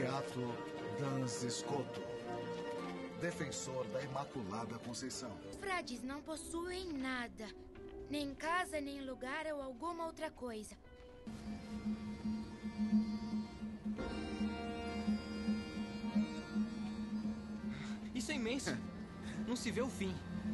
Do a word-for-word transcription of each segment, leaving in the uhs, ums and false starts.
Beato Dans Scoto, defensor da Imaculada Conceição. Frades não possuem nada. Nem casa, nem lugar ou alguma outra coisa. Isso é imenso. Não se vê o fim.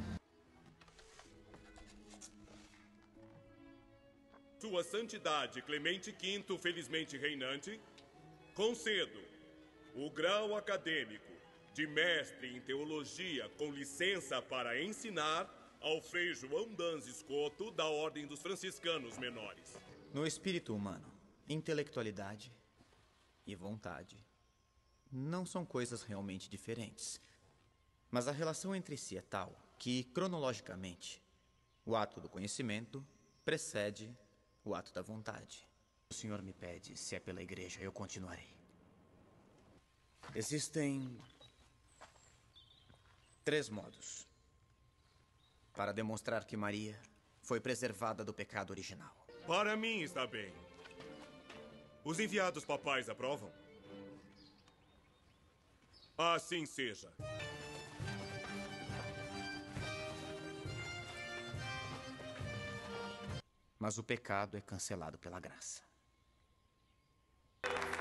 Sua Santidade Clemente quinto, felizmente reinante, concedo o grau acadêmico de mestre em teologia com licença para ensinar ao Frei João Dans Scoto da Ordem dos Franciscanos Menores. No espírito humano, intelectualidade e vontade não são coisas realmente diferentes. Mas a relação entre si é tal que, cronologicamente, o ato do conhecimento precede o ato da vontade. O senhor me pede, se é pela igreja, eu continuarei. Existem três modos para demonstrar que Maria foi preservada do pecado original. Para mim está bem. Os enviados papais aprovam? Assim seja. Mas o pecado é cancelado pela graça.